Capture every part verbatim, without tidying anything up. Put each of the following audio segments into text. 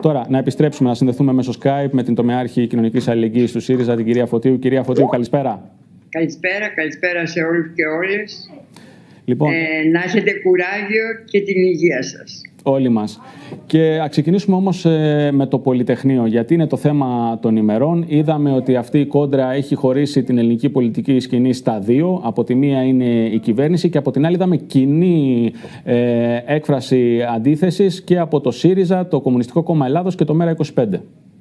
Τώρα, να επιστρέψουμε, να συνδεθούμε μέσω Skype με την τομεάρχη κοινωνικής αλληλεγγύης του ΣΥΡΙΖΑ, την κυρία Φωτίου. Κυρία Φωτίου, καλησπέρα. Καλησπέρα, καλησπέρα σε όλους και όλες. Λοιπόν, ε, να έχετε κουράγιο και την υγεία σας. Όλοι μας. Και να ξεκινήσουμε όμως ε, με το Πολυτεχνείο, γιατί είναι το θέμα των ημερών. Είδαμε ότι αυτή η κόντρα έχει χωρίσει την ελληνική πολιτική σκηνή στα δύο. Από τη μία είναι η κυβέρνηση και από την άλλη είδαμε κοινή ε, έκφραση αντίθεσης και από το ΣΥΡΙΖΑ, το Κομμουνιστικό Κόμμα Ελλάδος και το ΜΕΡΑ είκοσι πέντε.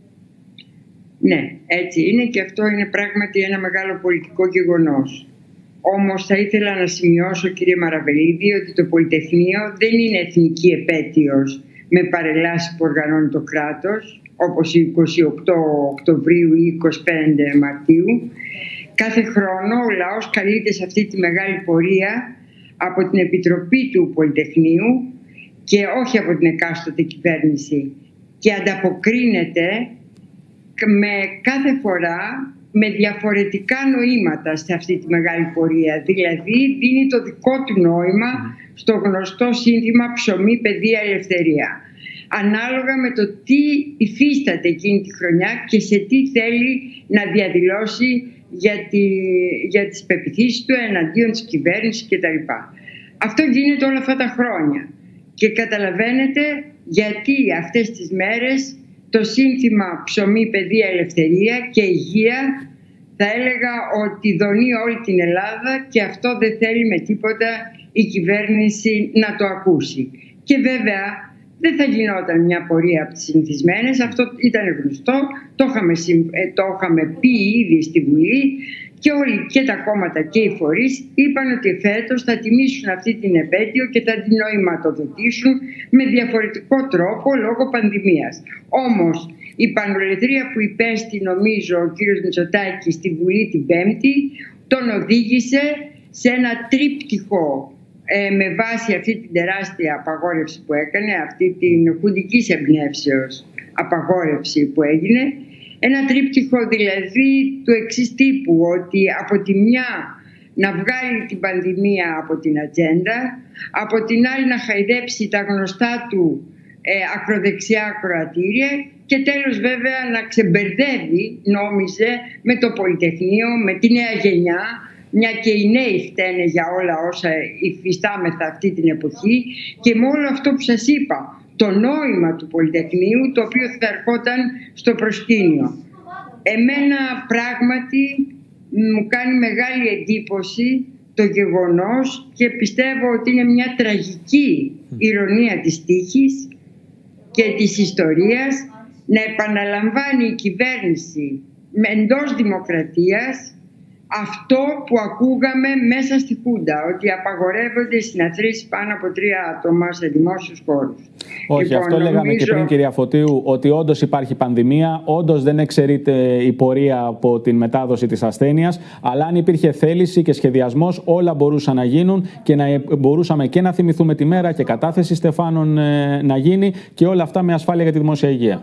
Ναι, έτσι είναι και αυτό είναι πράγματι ένα μεγάλο πολιτικό γεγονός. Όμως θα ήθελα να σημειώσω, κύριε Μαραβελίδη, ότι το Πολυτεχνείο δεν είναι εθνική επέτειος με παρελάσεις που οργανώνει το κράτος, όπως η είκοσι οκτώ Οκτωβρίου ή είκοσι πέντε Μαρτίου. Κάθε χρόνο ο λαός καλείται σε αυτή τη μεγάλη πορεία από την Επιτροπή του Πολυτεχνείου και όχι από την εκάστοτε κυβέρνηση και ανταποκρίνεται με κάθε φορά με διαφορετικά νοήματα σε αυτή τη μεγάλη πορεία. Δηλαδή δίνει το δικό του νόημα στο γνωστό σύνθημα ψωμί, παιδεία, ελευθερία. Ανάλογα με το τι υφίσταται εκείνη τη χρονιά και σε τι θέλει να διαδηλώσει για, τη, για τις πεποιθήσεις του εναντίον της κυβέρνησης κτλ. Αυτό γίνεται όλα αυτά τα χρόνια. Και καταλαβαίνετε γιατί αυτές τις μέρες το σύνθημα ψωμί, παιδεία, ελευθερία και υγεία θα έλεγα ότι δονεί όλη την Ελλάδα και αυτό δεν θέλει με τίποτα η κυβέρνηση να το ακούσει. Και βέβαια δεν θα γινόταν μια πορεία από τις συνηθισμένες, αυτό ήταν γνωστό, το είχαμε, το είχαμε πει ήδη στη Βουλή και όλοι και τα κόμματα και οι φορείς είπαν ότι φέτος θα τιμήσουν αυτή την επέτειο και θα την νοηματοδοτήσουν με διαφορετικό τρόπο λόγω πανδημίας. Όμως η πανολεθρία που υπέστη νομίζω ο κύριος Μητσοτάκης στη Βουλή την Πέμπτη τον οδήγησε σε ένα τρίπτυχο ε, με βάση αυτή την τεράστια απαγόρευση που έκανε, αυτή την χουντικής εμπνεύσεως απαγόρευση που έγινε. Ένα τρίπτυχο δηλαδή του εξής τύπου, ότι από τη μια να βγάλει την πανδημία από την ατζέντα, από την άλλη να χαϊδέψει τα γνωστά του ε, ακροδεξιά ακροατήρια και τέλος βέβαια να ξεμπερδεύει, νόμιζε, με το Πολυτεχνείο, με τη νέα γενιά, μια και οι νέοι φταίνε για όλα όσα υφιστάμεθα αυτή την εποχή και με όλο αυτό που σας είπα, το νόημα του Πολυτεχνείου, το οποίο θα ερχόταν στο προσκήνιο. Εμένα πράγματι μου κάνει μεγάλη εντύπωση το γεγονός και πιστεύω ότι είναι μια τραγική ηρωνία της τύχης και της ιστορίας να επαναλαμβάνει η κυβέρνηση εντός δημοκρατίας αυτό που ακούγαμε μέσα στη Χούντα, ότι απαγορεύονται οι συναθρήσεις πάνω από τρία άτομα σε δημόσιους χώρους. Όχι, λοιπόν, αυτό λέγαμε νομίζω... και πριν, κυρία Φωτίου, ότι όντως υπάρχει πανδημία, όντως δεν εξαιρείται η πορεία από την μετάδοση της ασθένειας, αλλά αν υπήρχε θέληση και σχεδιασμός, όλα μπορούσαν να γίνουν και να μπορούσαμε και να θυμηθούμε τη μέρα και κατάθεση στεφάνων ε, να γίνει και όλα αυτά με ασφάλεια για τη δημόσια υγεία.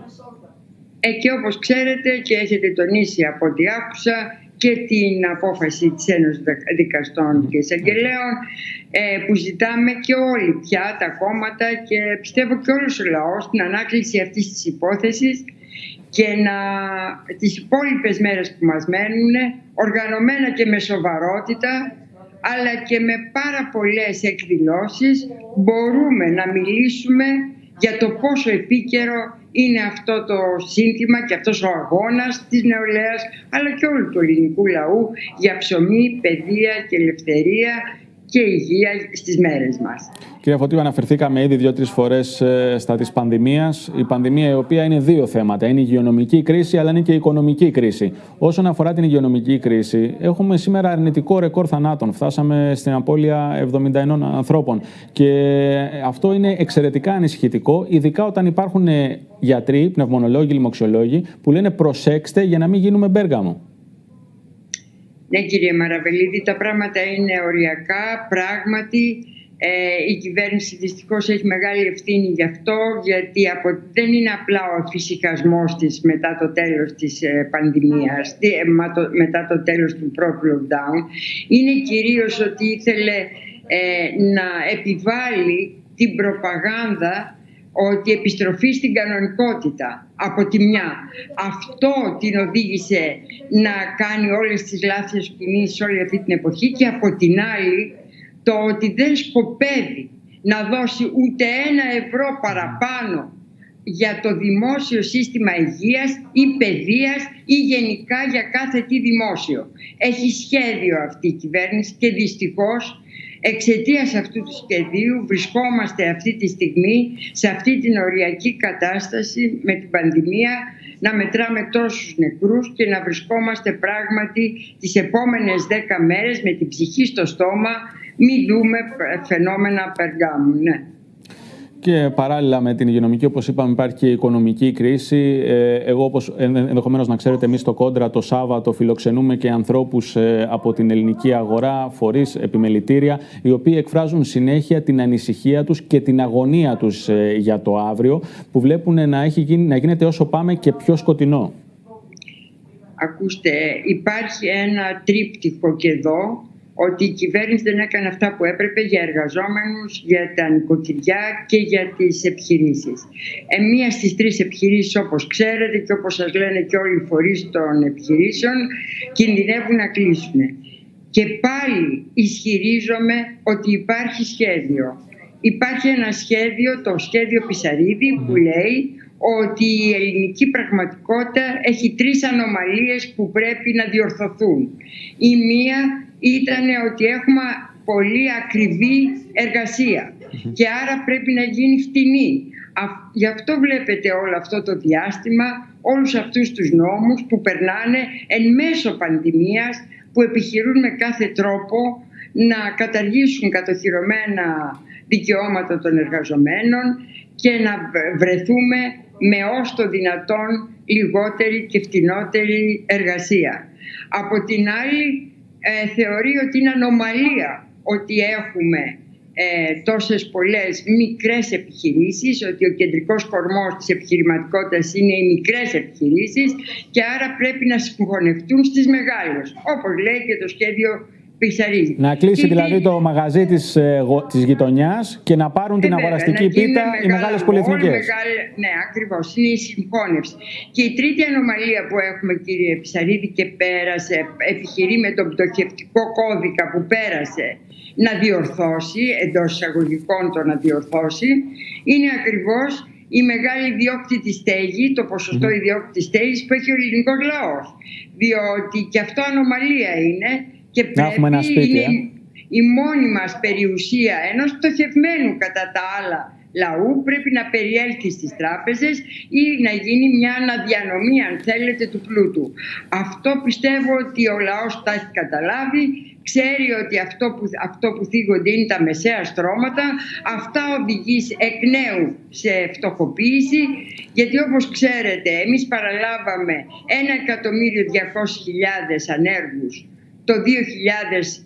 Ε, και όπως ξέρετε και έχετε τονίσει από ό,τι άκουσα, και την απόφαση της Ένωσης Δικαστών και Εισαγγελέων ε, που ζητάμε και όλοι πια τα κόμματα και πιστεύω και όλος ο λαός την ανάκληση αυτής της υπόθεσης και να, τις υπόλοιπες μέρες που μας μένουν οργανωμένα και με σοβαρότητα αλλά και με πάρα πολλές εκδηλώσεις μπορούμε να μιλήσουμε για το πόσο επίκαιρο είναι αυτό το σύνθημα και αυτός ο αγώνας της νεολαίας αλλά και όλου του ελληνικού λαού για ψωμί, παιδεία και ελευθερία και υγεία στις μέρες μας. Κυρία Φωτίου, αναφερθήκαμε ήδη δύο-τρεις φορές στα της πανδημίας. Η πανδημία η οποία είναι δύο θέματα. Είναι η υγειονομική κρίση αλλά είναι και η οικονομική κρίση. Όσον αφορά την υγειονομική κρίση, έχουμε σήμερα αρνητικό ρεκόρ θανάτων. Φτάσαμε στην απώλεια εβδομήντα ένα ανθρώπων. Και αυτό είναι εξαιρετικά ανησυχητικό, ειδικά όταν υπάρχουν γιατροί, πνευμονολόγοι, λοιμοξιολόγοι που λένε προσέξτε για να μην γίνουμε Μπέργαμο. Ναι, κύριε Μαραβελίδη, τα πράγματα είναι οριακά. Πράγματι, ε, η κυβέρνηση δυστυχώς έχει μεγάλη ευθύνη γι' αυτό, γιατί από, δεν είναι απλά ο εφησυχασμός της μετά το τέλος της ε, πανδημίας, ε, μετά το τέλος του πρώτου lockdown. Είναι κυρίως ότι ήθελε ε, να επιβάλλει την προπαγάνδα ότι επιστροφή στην κανονικότητα από τη μια. Αυτό την οδήγησε να κάνει όλες τις λάθος κινήσεις όλη αυτή την εποχή, και από την άλλη το ότι δεν σκοπεύει να δώσει ούτε ένα ευρώ παραπάνω για το δημόσιο σύστημα υγείας ή παιδείας ή γενικά για κάθε τι δημόσιο. Έχει σχέδιο αυτή η κυβέρνηση και δυστυχώς εξαιτίας αυτού του σχεδίου βρισκόμαστε αυτή τη στιγμή σε αυτή την οριακή κατάσταση με την πανδημία, να μετράμε τόσους νεκρούς και να βρισκόμαστε πράγματι τις επόμενες δέκα μέρες με την ψυχή στο στόμα, μην δούμε φαινόμενα Περγάμου. Ναι. Και παράλληλα με την υγειονομική, όπως είπαμε, υπάρχει και η οικονομική κρίση. Εγώ, όπως ενδεχομένως να ξέρετε, εμείς στο Κόντρα το Σάββατο φιλοξενούμε και ανθρώπους από την ελληνική αγορά, φορείς, επιμελητήρια, οι οποίοι εκφράζουν συνέχεια την ανησυχία τους και την αγωνία τους για το αύριο, που βλέπουν να, έχει γίνει, να γίνεται όσο πάμε και πιο σκοτεινό. Ακούστε, υπάρχει ένα τρίπτυχο και εδώ, ότι η κυβέρνηση δεν έκανε αυτά που έπρεπε για εργαζόμενους, για τα νοικοκυριά και για τις επιχειρήσεις. Ε, μία στις τρεις επιχειρήσεις, όπως ξέρετε και όπως σας λένε και όλοι οι φορείς των επιχειρήσεων, κινδυνεύουν να κλείσουν. Και πάλι ισχυρίζομαι ότι υπάρχει σχέδιο. Υπάρχει ένα σχέδιο, το σχέδιο Πισαρίδη, που λέει ότι η ελληνική πραγματικότητα έχει τρεις ανομαλίες που πρέπει να διορθωθούν. Η μία ήταν ότι έχουμε πολύ ακριβή εργασία και άρα πρέπει να γίνει φτηνή. Γι' αυτό βλέπετε όλο αυτό το διάστημα όλους αυτούς τους νόμους που περνάνε εν μέσω πανδημίας, που επιχειρούν με κάθε τρόπο να καταργήσουν κατοχυρωμένα δικαιώματα των εργαζομένων και να βρεθούμε με ως το δυνατόν λιγότερη και φτηνότερη εργασία. Από την άλλη, ε, θεωρεί ότι είναι ανομαλία ότι έχουμε ε, τόσες πολλές μικρές επιχειρήσεις, ότι ο κεντρικός κορμός της επιχειρηματικότητας είναι οι μικρές επιχειρήσεις και άρα πρέπει να συγχωνευτούν στις μεγάλες, όπως λέει και το σχέδιο Πισαρίδη. Να κλείσει και δηλαδή και... το μαγαζί της, ε, της γειτονιάς και να πάρουν ε, την βέβαια, αγοραστική πίτα οι μεγάλες πολυεθνικές. Μεγάλη, ναι, ακριβώς. Είναι η συγχώνευση. Και η τρίτη ανομαλία που έχουμε, κύριε Πισαρίδη, και πέρασε, επιχειρεί με τον πτωχευτικό κώδικα που πέρασε να διορθώσει, εντός εισαγωγικών το να διορθώσει, είναι ακριβώς η μεγάλη ιδιόκτητη στέγη, το ποσοστό mm-hmm. ιδιόκτητης στέγης που έχει ο ελληνικός λαός. Διότι και αυτό ανομαλία είναι. Και πρέπει ένα σπίτι, είναι ε? η μόνη μας περιουσία ενός πτωχευμένου κατά τα άλλα λαού πρέπει να περιέλθει στις τράπεζες ή να γίνει μια αναδιανομή, αν θέλετε, του πλούτου. Αυτό πιστεύω ότι ο λαός τα έχει καταλάβει, ξέρει ότι αυτό που, αυτό που θίγονται είναι τα μεσαία στρώματα, αυτά οδηγεί εκ νέου σε φτωχοποίηση, γιατί όπως ξέρετε εμείς παραλάβαμε ένα εκατομμύριο διακόσιες χιλιάδες ανέργους το δύο χιλιάδες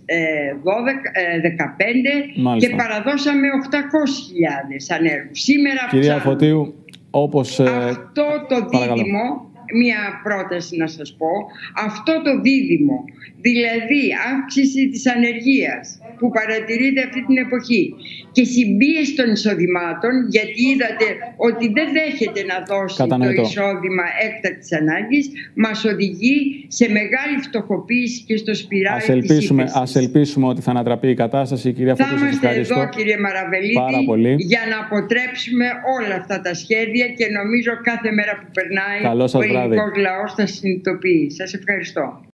δεκαπέντε και παραδώσαμε οκτακόσιες χιλιάδες ανέργους. Σήμερα Κυρία Φωτίου, όπως... Αυτό το δίδυμο, μία πρόταση να σας πω, αυτό το δίδυμο, δηλαδή αύξηση της ανεργίας που παρατηρείται αυτή την εποχή και συμπίεση των εισοδημάτων, γιατί είδατε ότι δεν δέχεται να δώσει Κατανοητό. το εισόδημα έκτακτης ανάγκης, μας οδηγεί σε μεγάλη φτωχοποίηση και στο σπιράλι ας ελπίσουμε, της ας ελπίσουμε ότι θα ανατραπεί η κατάσταση. Κυρία Φωτίου, σας ευχαριστώ. Θα είμαστε εδώ, κύριε Μαραβελίδη, για να αποτρέψουμε όλα αυτά τα σχέδια και νομίζω κάθε μέρα που περνάει ο ελληνικός λαός θα συνειδητοποιεί. Σας ευχαριστώ.